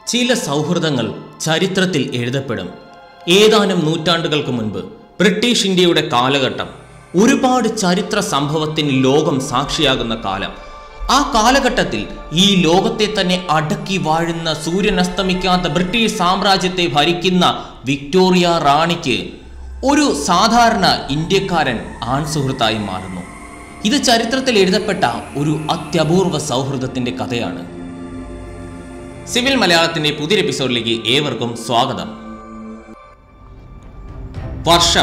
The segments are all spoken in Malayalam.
ചില സൗഹൃദങ്ങൾ ചരിത്രത്തിൽ എഴുതപ്പെടും. ഏതാനും നൂറ്റാണ്ടുകൾക്ക് മുൻപ് ബ്രിട്ടീഷ് ഇന്ത്യയുടെ കാലഘട്ടം, ഒരുപാട് ചരിത്ര സംഭവത്തിന് ലോകം സാക്ഷിയാകുന്ന കാലം. ആ കാലഘട്ടത്തിൽ ഈ ലോകത്തെ തന്നെ അടക്കി വാഴുന്ന സൂര്യൻ അസ്തമിക്കാത്ത ബ്രിട്ടീഷ് സാമ്രാജ്യത്തെ ഭരിക്കുന്ന വിക്ടോറിയ റാണിക്ക് ഒരു സാധാരണ ഇന്ത്യക്കാരൻ ആൺസുഹൃത്തായി മാറുന്നു. ഇത് ചരിത്രത്തിൽ എഴുതപ്പെട്ട ഒരു അത്യപൂർവ സൗഹൃദത്തിന്റെ കഥയാണ്. സിവിൽ മലയാളത്തിന്റെ പുതിയൊരു എപ്പിസോഡിലേക്ക് ഏവർക്കും സ്വാഗതം. വർഷം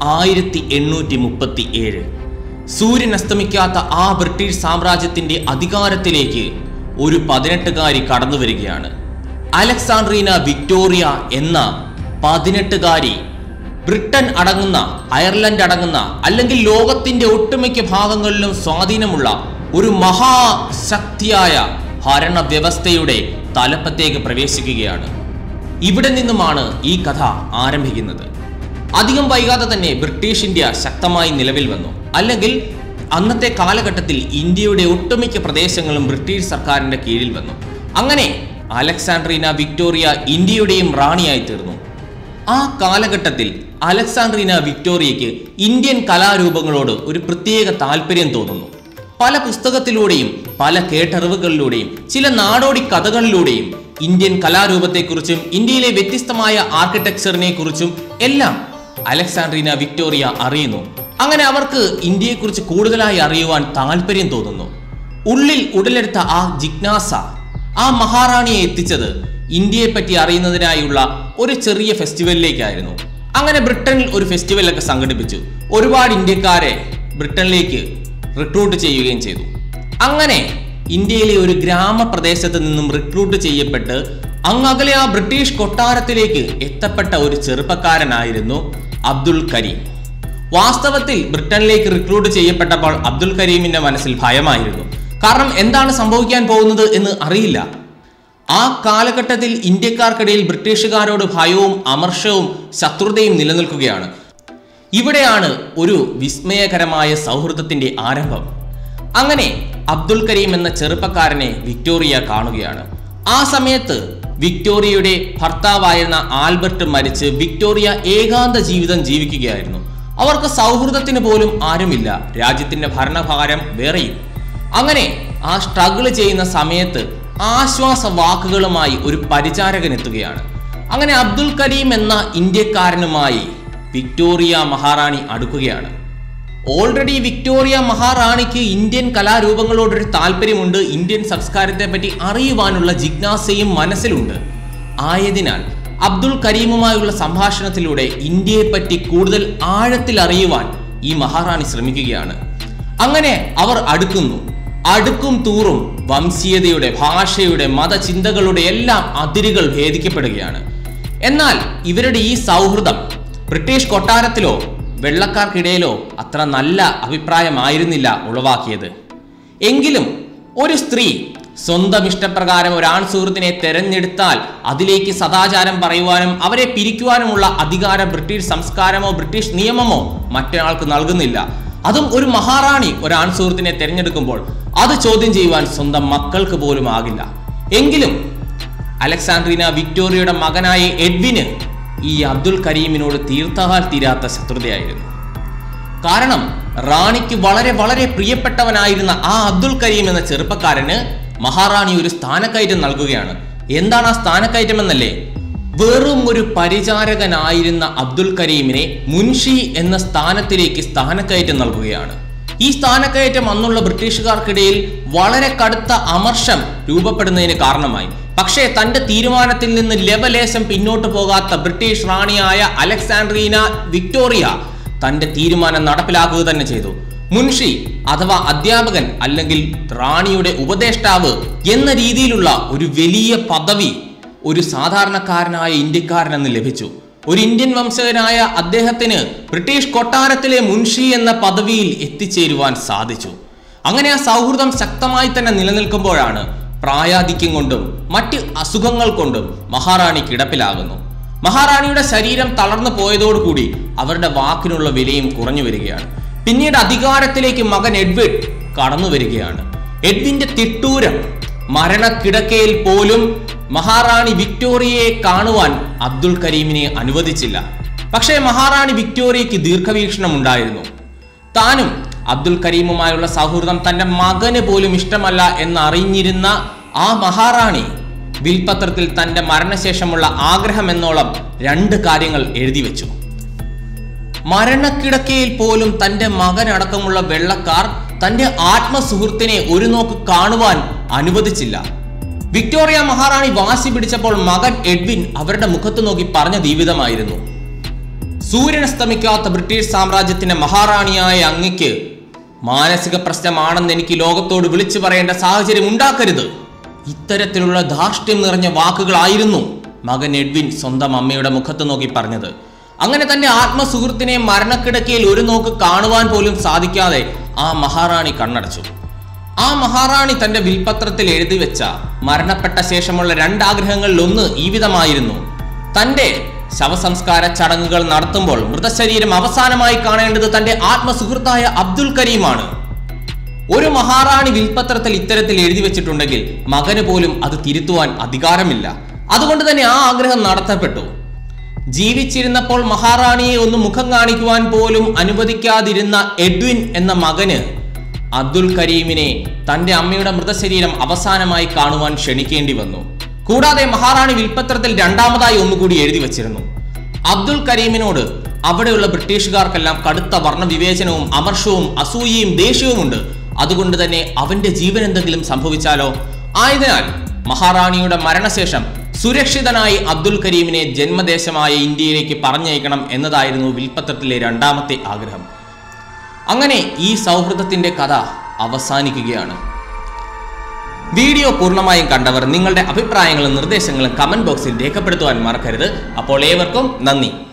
1837. സൂര്യൻ അസ്തമിക്കാത്ത ആ ബ്രിട്ടീഷ് സാമ്രാജ്യത്തിന്റെ അധികാരത്തിലേക്ക് ഒരു 18കാരി കടന്നു വരികയാണ്. അലക്സാണ്ട്രീന വിക്ടോറിയ എന്ന 18കാരി ബ്രിട്ടൻ അടങ്ങുന്ന, അയർലൻഡ് അടങ്ങുന്ന, അല്ലെങ്കിൽ ലോകത്തിന്റെ ഒട്ടുമിക്ക ഭാഗങ്ങളിലും സ്വാധീനമുള്ള ഒരു മഹാശക്തിയായ ഭരണ വ്യവസ്ഥയുടെ തലപ്പത്തേക്ക് പ്രവേശിക്കുകയാണ്. ഇവിടെ നിന്നുമാണ് ഈ കഥ ആരംഭിക്കുന്നത്. അധികം വൈകാതെ തന്നെ ബ്രിട്ടീഷ് ഇന്ത്യ ശക്തമായി നിലവിൽ വന്നു. അല്ലെങ്കിൽ അന്നത്തെ കാലഘട്ടത്തിൽ ഇന്ത്യയുടെ ഒട്ടുമിക്ക പ്രദേശങ്ങളും ബ്രിട്ടീഷ് സർക്കാരിന്റെ കീഴിൽ വന്നു. അങ്ങനെ അലക്സാണ്ട്രീന വിക്ടോറിയ ഇന്ത്യയുടെയും റാണിയായി തീർന്നു. ആ കാലഘട്ടത്തിൽ അലക്സാണ്ട്രീന വിക്ടോറിയയ്ക്ക് ഇന്ത്യൻ കലാരൂപങ്ങളോട് ഒരു പ്രത്യേക താല്പര്യം തോന്നുന്നു. പല പുസ്തകത്തിലൂടെയും പല കേട്ടറിവുകളിലൂടെയും ചില നാടോടി കഥകളിലൂടെയും ഇന്ത്യൻ കലാരൂപത്തെക്കുറിച്ചും ഇന്ത്യയിലെ വ്യത്യസ്തമായ ആർക്കിടെക്ചറിനെ കുറിച്ചും എല്ലാം അലക്സാണ്ട്രീന വിക്ടോറിയ അറിയുന്നു. അങ്ങനെ അവർക്ക് ഇന്ത്യയെക്കുറിച്ച് കൂടുതലായി അറിയുവാൻ താല്പര്യം തോന്നുന്നു. ഉള്ളിൽ ഉടലെടുത്ത ആ ജിജ്ഞാസ ആ മഹാറാണിയെ എത്തിച്ചത് ഇന്ത്യയെപ്പറ്റി അറിയുന്നതിനായുള്ള ഒരു ചെറിയ ഫെസ്റ്റിവലിലേക്കായിരുന്നു. അങ്ങനെ ബ്രിട്ടനിൽ ഒരു ഫെസ്റ്റിവലൊക്കെ സംഘടിപ്പിച്ചു. ഒരുപാട് ഇന്ത്യക്കാരെ ബ്രിട്ടനിലേക്ക് റിക്രൂട്ട് ചെയ്യുകയും ചെയ്തു. അങ്ങനെ ഇന്ത്യയിലെ ഒരു ഗ്രാമപ്രദേശത്ത് നിന്നും റിക്രൂട്ട് ചെയ്യപ്പെട്ട് അങ്ങകലെ ആ ബ്രിട്ടീഷ് കൊട്ടാരത്തിലേക്ക് എത്തപ്പെട്ട ഒരു ചെറുപ്പക്കാരനായിരുന്നു അബ്ദുൽ കരീം. വാസ്തവത്തിൽ ബ്രിട്ടനിലേക്ക് റിക്രൂട്ട് ചെയ്യപ്പെട്ടപ്പോൾ അബ്ദുൽ കരീമിന്റെ മനസ്സിൽ ഭയമായിരുന്നു. കാരണം എന്താണ് സംഭവിക്കാൻ പോകുന്നത് എന്ന് അറിയില്ല. ആ കാലഘട്ടത്തിൽ ഇന്ത്യക്കാർക്കിടയിൽ ബ്രിട്ടീഷുകാരോട് ഭയവും അമർഷവും ശത്രുതയും നിലനിൽക്കുകയാണ്. ഇവിടെയാണ് ഒരു വിസ്മയകരമായ സൗഹൃദത്തിന്റെ ആരംഭം. അങ്ങനെ അബ്ദുൽ കരീം എന്ന ചെറുപ്പക്കാരനെ വിക്ടോറിയ കാണുകയാണ്. ആ സമയത്ത് വിക്ടോറിയയുടെ ഭർത്താവായിരുന്ന ആൽബർട്ട് മരിച്ച് വിക്ടോറിയ ഏകാന്ത ജീവിതം ജീവിക്കുകയായിരുന്നു. അവർക്ക് സൗഹൃദത്തിന് പോലും ആരുമില്ല. രാജ്യത്തിന്റെ ഭരണഭാരം വേറെയും. അങ്ങനെ ആ സ്ട്രഗിൾ ചെയ്യുന്ന സമയത്ത് ആശ്വാസ വാക്കുകളുമായി ഒരു പരിചാരകൻ എത്തുകയാണ്. അങ്ങനെ അബ്ദുൽ കരീം എന്ന ഇന്ത്യക്കാരനുമായി വിക്ടോറിയ മഹാറാണി അടുക്കുകയാണ്. ഓൾറെഡി വിക്ടോറിയ മഹാറാണിക്ക് ഇന്ത്യൻ കലാരൂപങ്ങളോടൊരു താല്പര്യമുണ്ട്. ഇന്ത്യൻ സംസ്കാരത്തെ പറ്റി അറിയുവാനുള്ള ജിജ്ഞാസയും മനസ്സിലുണ്ട്. ആയതിനാൽ അബ്ദുൽ കരീമുമായുള്ള സംഭാഷണത്തിലൂടെ ഇന്ത്യയെപ്പറ്റി കൂടുതൽ ആഴത്തിൽ അറിയുവാൻ ഈ മഹാറാണി ശ്രമിക്കുകയാണ്. അങ്ങനെ അവർ അടുക്കും തോറും വംശീയതയുടെ, ഭാഷയുടെ, മതചിന്തകളുടെ എല്ലാം അതിരുകൾ ഭേദിക്കപ്പെടുകയാണ്. എന്നാൽ ഇവരുടെ ഈ സൗഹൃദം ബ്രിട്ടീഷ് കൊട്ടാരത്തിലോ വെള്ളക്കാർക്കിടയിലോ അത്ര നല്ല അഭിപ്രായമായിരുന്നില്ല ഉളവാക്കിയത്. എങ്കിലും ഒരു സ്ത്രീ സ്വന്തം ഇഷ്ടപ്രകാരം ഒരു ആൺ സുഹൃത്തിനെ തെരഞ്ഞെടുത്താൽ അതിലേക്ക് സദാചാരം പറയുവാനും അവരെ പിരിക്കുവാനുമുള്ള അധികാരം ബ്രിട്ടീഷ് സംസ്കാരമോ ബ്രിട്ടീഷ് നിയമമോ മറ്റൊരാൾക്ക് നൽകുന്നില്ല. അതും ഒരു മഹാറാണി ഒരു ആൺ സുഹൃത്തിനെ തെരഞ്ഞെടുക്കുമ്പോൾ അത് ചോദ്യം ചെയ്യുവാൻ സ്വന്തം മക്കൾക്ക് പോലും ആകില്ല. എങ്കിലും അലക്സാണ്ട്രീന വിക്ടോറിയയുടെ മകനായ എഡ്വിന് ഈ അബ്ദുൽ കരീമിനോട് തീർത്താൽ തീരാത്ത ശത്രുതയായിരുന്നു. കാരണം റാണിക്ക് വളരെ വളരെ പ്രിയപ്പെട്ടവനായിരുന്ന ആ അബ്ദുൽ കരീം എന്ന ചെറുപ്പക്കാരന് മഹാറാണി ഒരു സ്ഥാനക്കയറ്റം നൽകുകയാണ്. എന്താണ് ആ സ്ഥാനക്കയറ്റം എന്നല്ലേ? വെറും ഒരു പരിചാരകനായിരുന്ന അബ്ദുൽ കരീമിനെ മുൻഷി എന്ന സ്ഥാനത്തിലേക്ക് സ്ഥാനക്കയറ്റം നൽകുകയാണ്. ഈ സ്ഥാനക്കയറ്റം അന്നുള്ള ബ്രിട്ടീഷുകാർക്കിടയിൽ വളരെ കടുത്ത അമർഷം രൂപപ്പെടുന്നതിന് കാരണമായി. പക്ഷേ തന്റെ തീരുമാനത്തിൽ നിന്ന് ലെവലേശം പിന്നോട്ട് പോകാത്ത ബ്രിട്ടീഷ് റാണിയായ അലക്സാണ്ട്രീന വിക്ടോറിയ തന്റെ തീരുമാനം നടപ്പിലാക്കുക തന്നെ ചെയ്തു. മുൻഷി അഥവാ അധ്യാപകൻ അല്ലെങ്കിൽ റാണിയുടെ ഉപദേഷ്ടാവ് എന്ന രീതിയിലുള്ള ഒരു വലിയ പദവി ഒരു സാധാരണക്കാരനായ ഇന്ത്യക്കാരനെന്ന് ലഭിച്ചു. ഒരു ഇന്ത്യൻ വംശജനായ അദ്ദേഹത്തിന് ബ്രിട്ടീഷ് കൊട്ടാരത്തിലെ മുൻഷി എന്ന പദവിയിൽ എത്തിച്ചേരുവാൻ സാധിച്ചു. അങ്ങനെ ആ സൗഹൃദം ശക്തമായി തന്നെ നിലനിൽക്കുമ്പോഴാണ് പ്രായാധിക്യം കൊണ്ടും മറ്റ് അസുഖങ്ങൾ കൊണ്ടും മഹാറാണി കിടപ്പിലാകുന്നു. മഹാറാണിയുടെ ശരീരം തളർന്നു പോയതോടുകൂടി അവരുടെ വാക്കിനുള്ള വിലയും കുറഞ്ഞു വരികയാണ്. പിന്നീട് അധികാരത്തിലേക്ക് മകൻ എഡ്വിൻ കടന്നു വരികയാണ്. എഡ്വിന്റെ തിട്ടൂരം മരണക്കിടക്കയിൽ പോലും മഹാറാണി വിക്ടോറിയയെ കാണുവാൻ അബ്ദുൽ കരീമിനെ അനുവദിച്ചില്ല. പക്ഷേ മഹാറാണി വിക്ടോറിയയ്ക്ക് ദീർഘവീക്ഷണം ഉണ്ടായിരുന്നു. താനും അബ്ദുൽ കരീമുമായുള്ള സൗഹൃദം തന്റെ മകന് പോലും ഇഷ്ടമല്ല എന്നറിഞ്ഞിരുന്ന ആ മഹാറാണി വിൽപത്രത്തിൽ തന്റെ മരണശേഷമുള്ള ആഗ്രഹം എന്നോളം 2 കാര്യങ്ങൾ എഴുതി വെച്ചു. മരണക്കിടക്കയിൽ പോലും തന്റെ മകനടക്കമുള്ള വെള്ളക്കാർ തന്റെ ആത്മസുഹൃത്തിനെ ഒരു നോക്ക് കാണുവാൻ അനുവദിച്ചില്ല. വിക്ടോറിയ മഹാറാണി വാശി പിടിച്ചപ്പോൾ മകൻ എഡ്വിൻ അവരുടെ മുഖത്ത് നോക്കി പറഞ്ഞ ജീവിതമായിരുന്നു: സൂര്യനസ്തമിക്കാത്ത ബ്രിട്ടീഷ് സാമ്രാജ്യത്തിന്റെ മഹാറാണിയായ അങ്ങയ്ക്ക് മാനസിക പ്രശ്നമാണെന്ന് എനിക്ക് ലോകത്തോട് വിളിച്ചു പറയേണ്ട സാഹചര്യം ഉണ്ടാക്കരുത്. ഇത്തരത്തിലുള്ള ധാർഷ്ട്യം നിറഞ്ഞ വാക്കുകളായിരുന്നു മകൻ എഡ്വിൻ സ്വന്തം അമ്മയുടെ മുഖത്ത് നോക്കി പറഞ്ഞത്. അങ്ങനെ തന്റെ ആത്മസുഹൃത്തിനെ മരണക്കിടക്കയിൽ ഒരു നോക്ക് കാണുവാൻ പോലും സാധിക്കാതെ ആ മഹാറാണി കണ്ണടച്ചു. ആ മഹാറാണി തന്റെ വിൽപത്രത്തിൽ എഴുതി വെച്ച മരണപ്പെട്ട ശേഷമുള്ള 2 ആഗ്രഹങ്ങളിൽ ഒന്ന് ഈ വിധമായിരുന്നു: തന്റെ ശവസംസ്കാര ചടങ്ങുകൾ നടത്തുമ്പോൾ മൃതശരീരം അവസാനമായി കാണേണ്ടത് തന്റെ ആത്മസുഹൃത്തായ അബ്ദുൽ കരീമാണ്. ഒരു മഹാറാണി വിൽപത്രത്തിൽ ഇത്തരത്തിൽ എഴുതി വെച്ചിട്ടുണ്ടെങ്കിൽ മകന് പോലും അത് തിരുത്തുവാൻ അധികാരമില്ല. അതുകൊണ്ട് തന്നെ ആ ആഗ്രഹം നടത്തപ്പെട്ടു. ജീവിച്ചിരുന്നപ്പോൾ മഹാറാണിയെ ഒന്ന് മുഖം കാണിക്കുവാൻ പോലും അനുവദിക്കാതിരുന്ന എഡ്വിൻ എന്ന മകന് അബ്ദുൽ കരീമിനെ തന്റെ അമ്മയുടെ മൃതശരീരം അവസാനമായി കാണുവാൻ ക്ഷണിക്കേണ്ടി വന്നു. കൂടാതെ മഹാറാണി വിൽപത്രത്തിൽ 2ാമതായി ഒന്നുകൂടി എഴുതി വച്ചിരുന്നു: അബ്ദുൽ കരീമിനോട് അവിടെയുള്ള ബ്രിട്ടീഷുകാർക്കെല്ലാം കടുത്ത വർണ്ണവിവേചനവും അമർഷവും അസൂയയും ദേഷ്യവുമുണ്ട്. അതുകൊണ്ട് തന്നെ അവന്റെ ജീവൻ എന്തെങ്കിലും സംഭവിച്ചാലോ? ആയതിനാൽ മഹാറാണിയുടെ മരണശേഷം സുരക്ഷിതനായി അബ്ദുൽ കരീമിനെ ജന്മദേശമായ ഇന്ത്യയിലേക്ക് പറഞ്ഞയക്കണം എന്നതായിരുന്നു വിൽപത്രത്തിലെ 2ാമത്തെ ആഗ്രഹം. അങ്ങനെ ഈ സൗഹൃദത്തിന്റെ കഥ അവസാനിക്കുകയാണ്. വീഡിയോ പൂർണ്ണമായും കണ്ടവർ നിങ്ങളുടെ അഭിപ്രായങ്ങളും നിർദ്ദേശങ്ങളും കമന്റ് ബോക്സിൽ രേഖപ്പെടുത്തുവാൻ മറക്കരുത്. അപ്പോൾ ഏവർക്കും നന്ദി.